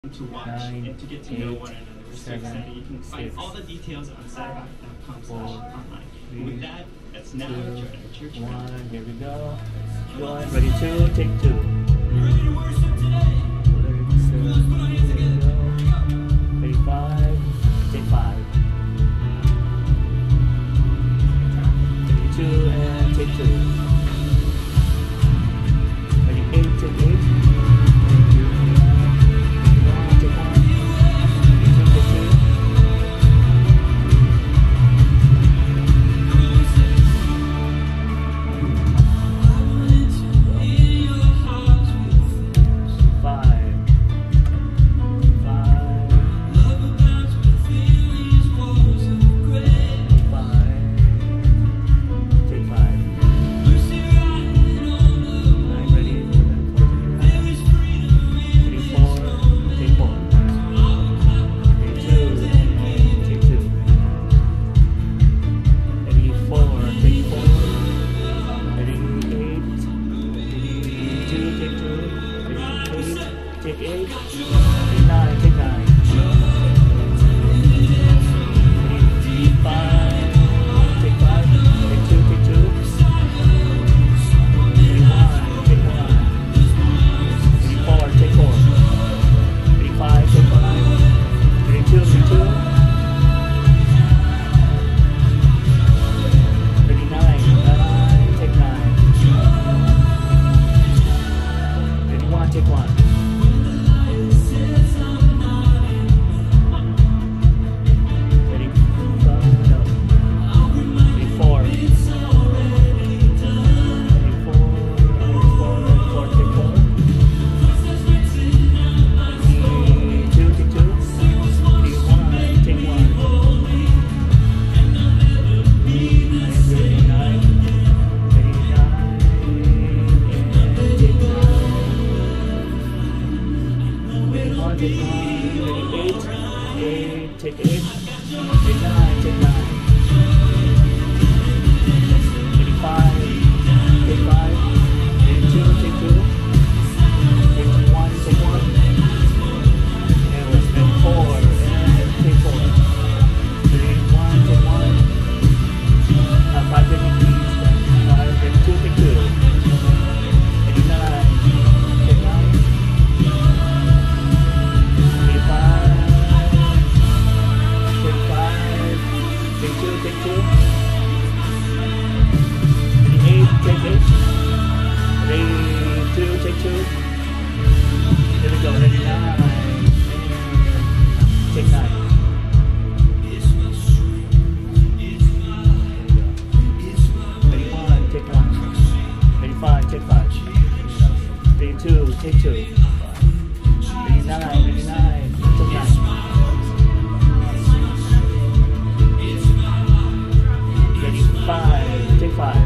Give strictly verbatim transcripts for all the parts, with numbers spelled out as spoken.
to watch nine, and to get to eight, know one another. We're so seven, excited. You can find six, all the details on saddleback dot com slash online. three, With that, that's now two, Jordan Church. one, here we go. One, ready, two, take two. Ready to worship today? Ready, five, take five. Ready, two, and take two. Ready, eight, take eight. Take eight, take nine, take nine. Take five, take five, take two, take two. Take one, take one. Take four, take four. Take five, take five. Take two, take two. Take nine, nine, take nine. Take one, take one. Take nine, eight, eight, take eight, take nine, take nine, take five, take five, take two, take two, take one, take one, and we'll spend four, and take four, take one, take one, uh, five, take please, five, take two, take two, take nine, take nine. Take two, take two. Eight, take eight. Ready, two, take two. Here we go, ready, nine. Take nine. Ready, one, take one. Ready, five, take five. Ready, two, take two. Ready, nine, ready, nine. Take nine. Five, take five.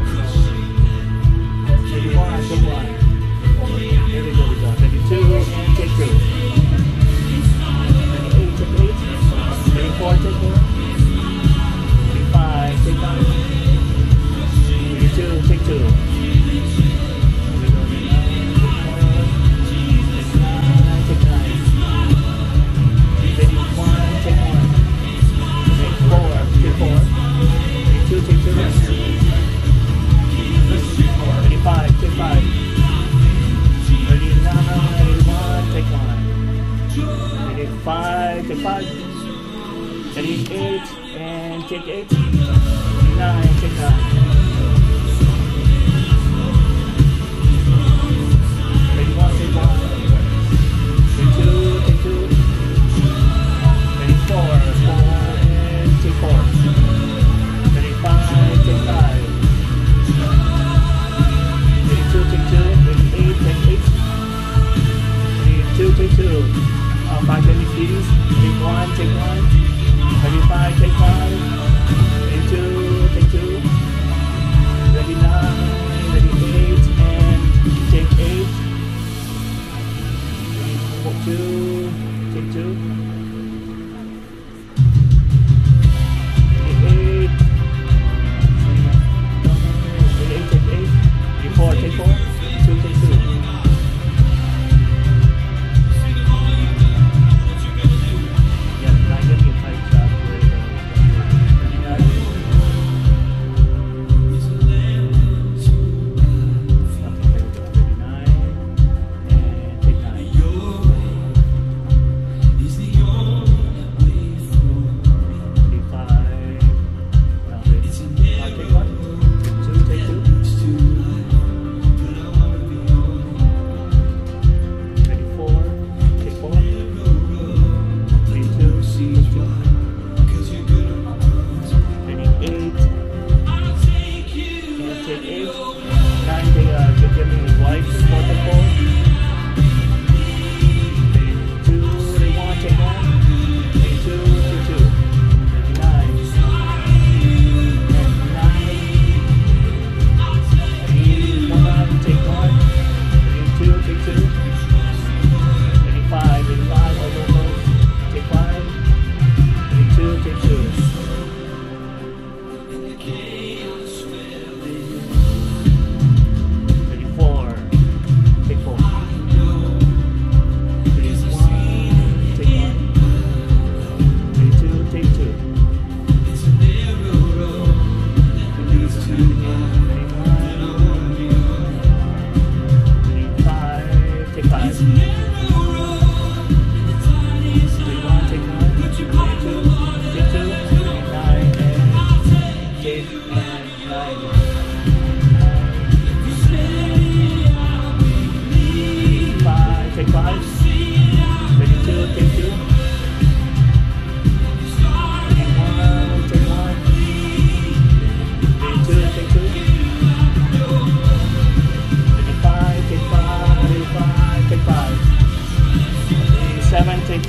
Ready one, take one. Here we go, we go. Ready two, and take two. Ready eight, take eight. Ready four, take four. Ready five, take five. Ready two, take two. Here we go, ready nine, take nine. Ready one, take one. Ready four, take four. Two, take two. Ready five, take five. Ready nine, ready one, take one. Ready five, take five. Ready eight, and take eight. Ready nine, take nine. Ready one, take one. Ready two, take two. Ready four, four, and take four. Five, take five. Ready two, take two. Ready eight, take eight. Ready two, take two. Uh, five, ready please. Take one, take one. Ready five, take five. Ready two, take two. Ready nine, ready eight, and take eight. Ready four, two, take two. Four, take four, two, take two.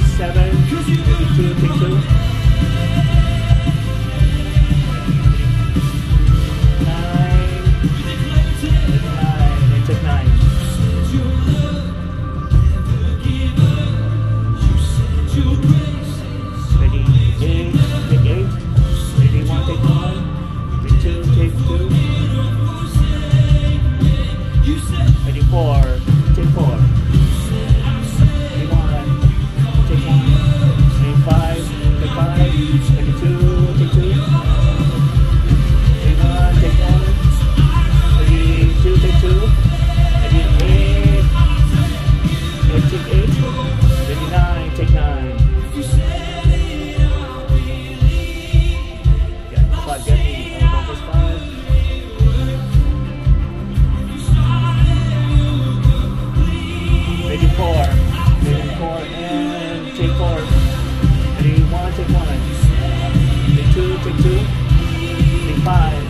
seven, take two, take two. Nine, take nine, and take nine. Ready, eight, take eight. Ready, one, take one. Ready, two, take two. Ready, four, take four. Ready, one, take one. Ready, five, take five. Ready, two, take two. Ready, one, take one. Ready, two, take two. Ready, eight. Ready, take eight. Ready, nine, take nine. Yeah, five, get me. I'm going for five. Ready, four. Ready, four, and take four. Ready, one, take one. Ready, two, take two. Ready, five.